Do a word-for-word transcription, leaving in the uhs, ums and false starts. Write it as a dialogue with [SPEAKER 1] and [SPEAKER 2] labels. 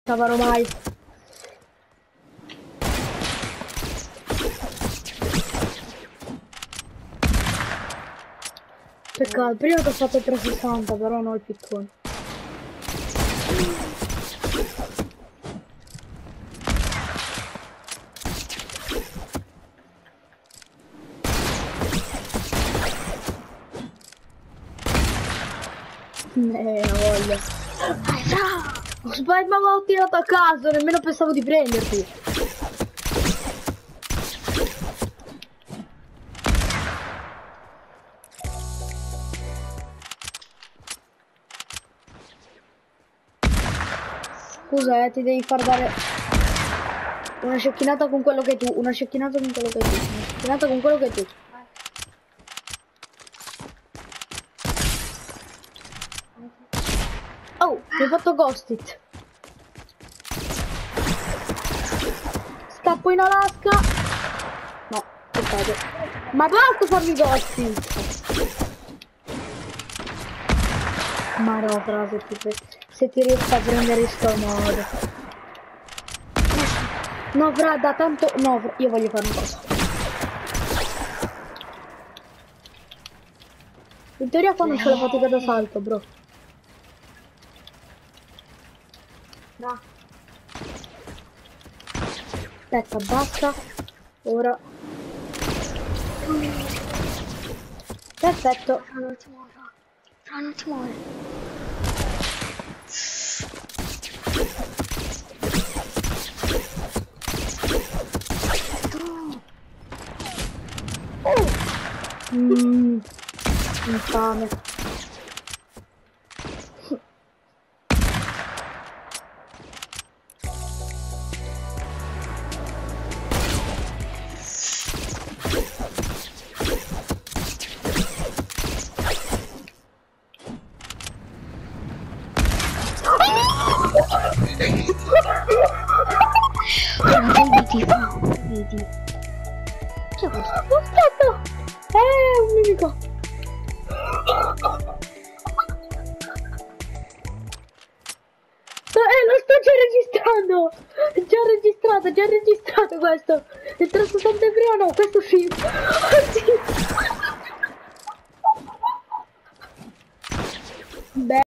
[SPEAKER 1] Cavaro mai. Peccato, prima ti ho fatto trecentosessanta, però no il piccone. Eh, la voglia. Ho sbagliato, ma ho tirato a caso, nemmeno pensavo di prenderti. Scusa, eh, ti devi far dare una cecchinata con quello che tu, una cecchinata con quello che tu, una cecchinata con quello che tu. Oh, mi hai fatto ghost it. Scappo in Alaska. No, peccato. Ma basta farmi ghost it. Ma no, però se ti, se ti riesco a prendere in sto modo. No, fra, da tanto... No, fra, io voglio fare una cosa. In teoria qua non c'è la fatica da salto, bro. No. Aspetta, basta. Ora. Perfetto.
[SPEAKER 2] Fra non ti muore. Fra non ti muore.
[SPEAKER 1] Mmm. Infame.
[SPEAKER 2] Vedi, fa, vedi. Che è questo?
[SPEAKER 1] Aspetta! È un nemico! Eh, lo sto già registrando! Già registrato, già registrato questo! Il trecentosessanta prima no, questo sì! Oddio! Beh.